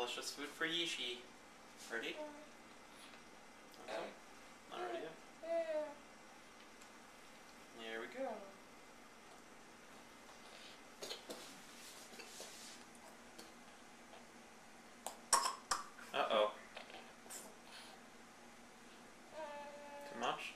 delicious food for Yishi. Ready? Okay. Not ready yet. Here we go. Uh-oh. Too much?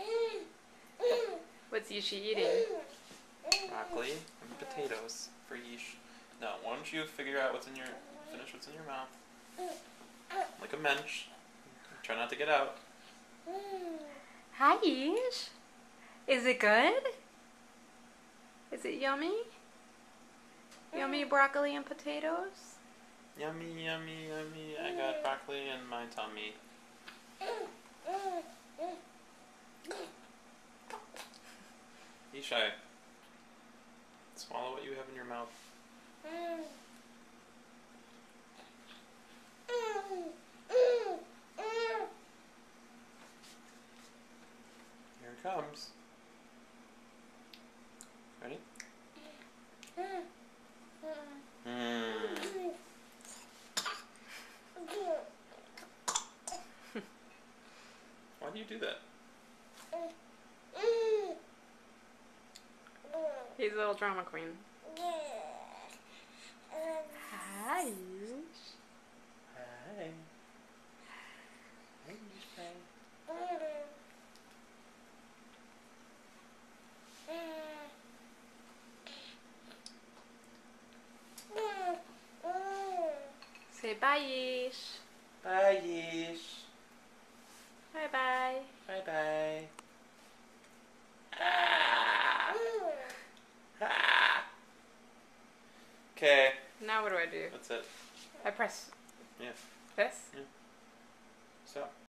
What's Yishi eating? Broccoli and potatoes for Yish. Now, why don't you finish what's in your mouth. Like a mensch. Try not to get out. Hi, Yish. Is it good? Is it yummy? Yummy broccoli and potatoes? Yummy, yummy, yummy. I got broccoli in my tummy. Yishai, swallow what you have in your mouth. Here it comes. Ready? Why do you do that? He's a little drama queen. Hi, Yish. Hi. Hi, Yishai. Say bye, Yish. Bye, Yish. Bye-bye. Bye-bye. Okay. Now what do I do? That's it. I press Yeah. this? Yeah. So.